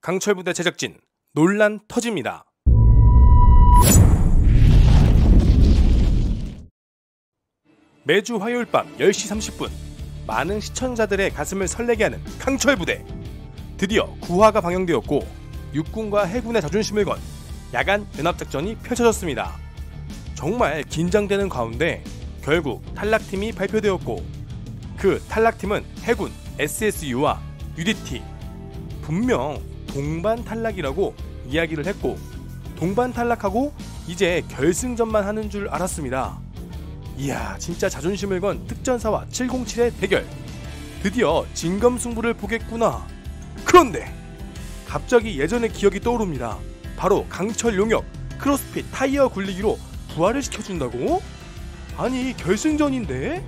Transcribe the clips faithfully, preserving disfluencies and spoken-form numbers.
강철부대 제작진 논란 터집니다. 매주 화요일 밤 열 시 삼십 분 많은 시청자들의 가슴을 설레게 하는 강철부대. 드디어 구 화가 방영되었고 육군과 해군의 자존심을 건 야간 연합작전이 펼쳐졌습니다. 정말 긴장되는 가운데 결국 탈락팀이 발표되었고 그 탈락팀은 해군 에스에스유와 유디티. 분명 동반 탈락이라고 이야기를 했고 동반 탈락하고 이제 결승전만 하는 줄 알았습니다. 이야, 진짜 자존심을 건 특전사와 칠공칠의 대결. 드디어 진검승부를 보겠구나. 그런데 갑자기 예전의 기억이 떠오릅니다. 바로 강철 용역 크로스핏 타이어 굴리기로 부활을 시켜준다고? 아니, 결승전인데?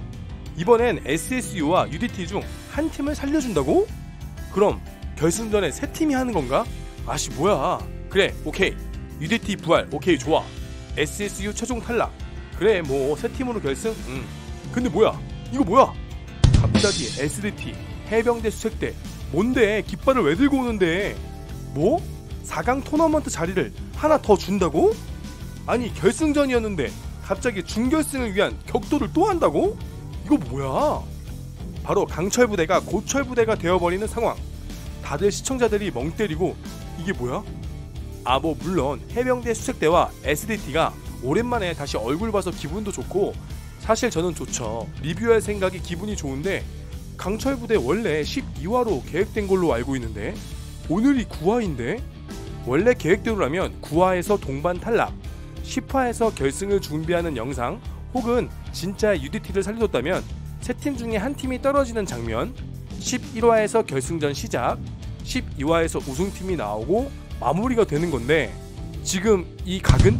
이번엔 에스에스유와 유디티 중 한 팀을 살려준다고? 그럼 결승전에 세 팀이 하는 건가? 아씨, 뭐야. 그래, 오케이. 유디티 부활, 오케이, 좋아. 에스에스유 최종 탈락, 그래, 뭐 세 팀으로 결승? 응. 근데 뭐야, 이거 뭐야? 갑자기 에스디티 해병대 수색대. 뭔데, 깃발을 왜 들고 오는데? 뭐? 사 강 토너먼트 자리를 하나 더 준다고? 아니, 결승전이었는데 갑자기 준결승을 위한 격돌을 또 한다고? 이거 뭐야? 바로 강철부대가 고철부대가 되어버리는 상황. 다들 시청자들이 멍 때리고 이게 뭐야? 아, 뭐 물론 해병대 수색대와 에스디티가 오랜만에 다시 얼굴 봐서 기분도 좋고 사실 저는 좋죠. 리뷰할 생각이 기분이 좋은데 강철부대 원래 십이 화로 계획된 걸로 알고 있는데 오늘이 구 화인데? 원래 계획대로라면 구 화에서 동반 탈락, 십 화에서 결승을 준비하는 영상 혹은 진짜 유디티를 살려줬다면 세 팀 중에 한 팀이 떨어지는 장면, 십일 화에서 결승전 시작, 십이 화에서 우승팀이 나오고 마무리가 되는 건데 지금 이 각은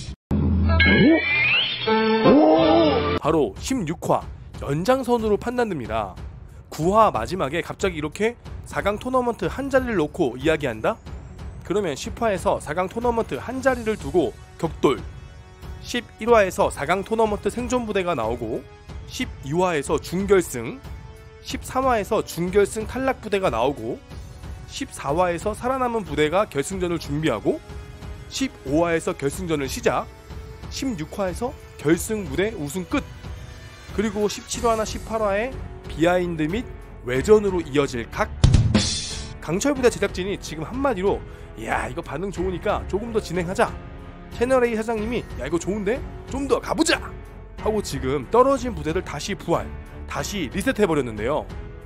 바로 십육 화 연장선으로 판단됩니다. 구 화 마지막에 갑자기 이렇게 사 강 토너먼트 한 자리를 놓고 이야기한다? 그러면 십 화에서 사 강 토너먼트 한 자리를 두고 격돌, 십일 화에서 사 강 토너먼트 생존부대가 나오고 십이 화에서 준결승, 십삼 화에서 준결승 탈락부대가 나오고 십사 화에서 살아남은 부대가 결승전을 준비하고 십오 화에서 결승전을 시작, 십육 화에서 결승 무대 우승 끝. 그리고 십칠 화나 십팔 화에 비하인드 및 외전으로 이어질 각. 강철부대 제작진이 지금 한마디로 야, 이거 반응 좋으니까 조금 더 진행하자. 채널A 사장님이 야, 이거 좋은데? 좀 더 가보자! 하고 지금 떨어진 부대를 다시 부활, 다시 리셋해버렸는데요.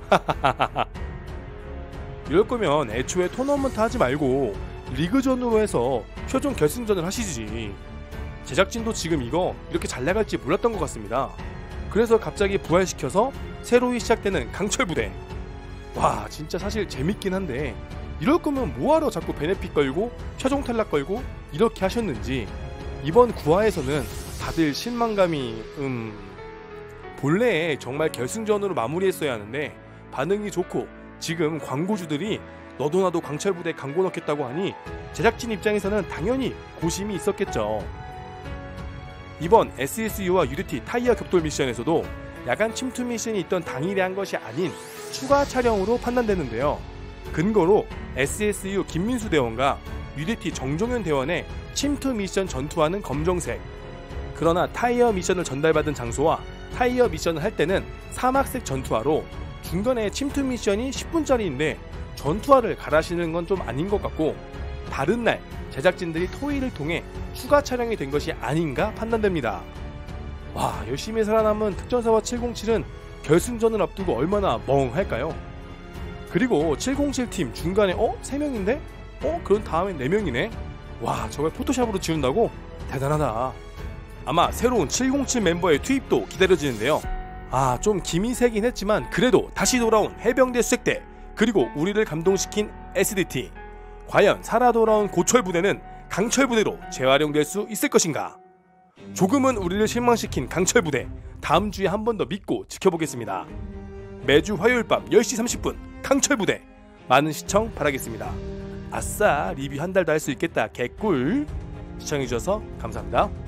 이럴 거면 애초에 토너먼트 하지 말고 리그전으로 해서 최종 결승전을 하시지. 제작진도 지금 이거 이렇게 잘 나갈지 몰랐던 것 같습니다. 그래서 갑자기 부활시켜서 새로이 시작되는 강철부대. 와, 진짜 사실 재밌긴 한데 이럴 거면 뭐하러 자꾸 베네핏 걸고 최종 탈락 걸고 이렇게 하셨는지 이번 구 화에서는 다들 실망감이 음... 본래 정말 결승전으로 마무리했어야 하는데 반응이 좋고 지금 광고주들이 너도 나도 강철부대 광고 넣겠다고 하니 제작진 입장에서는 당연히 고심이 있었겠죠. 이번 에스에스유와 유디티 타이어 격돌 미션에서도 야간 침투 미션이 있던 당일에 한 것이 아닌 추가 촬영으로 판단되는데요. 근거로 에스에스유 김민수 대원과 유디티 정종현 대원의 침투 미션 전투화는 검정색, 그러나 타이어 미션을 전달받은 장소와 타이어 미션을 할 때는 사막색 전투화로 중간에 침투 미션이 십 분짜리인데 전투화를 갈아시는 건 좀 아닌 것 같고 다른 날 제작진들이 토의를 통해 추가 촬영이 된 것이 아닌가 판단됩니다. 와, 열심히 살아남은 특전사와 칠공칠은 결승전을 앞두고 얼마나 멍할까요? 그리고 칠공칠 팀 중간에 어? 세 명인데? 어? 그런 다음엔 네 명이네? 와, 저걸 포토샵으로 지운다고? 대단하다. 아마 새로운 칠공칠 멤버의 투입도 기다려지는데요. 아, 좀 김이 새긴 했지만 그래도 다시 돌아온 해병대 수색대, 그리고 우리를 감동시킨 에스디티. 과연 살아 돌아온 고철부대는 강철부대로 재활용될 수 있을 것인가? 조금은 우리를 실망시킨 강철부대, 다음 주에 한 번 더 믿고 지켜보겠습니다. 매주 화요일 밤 열 시 삼십 분 강철부대, 많은 시청 바라겠습니다. 아싸, 리뷰 한 달도 할 수 있겠다, 개꿀. 시청해주셔서 감사합니다.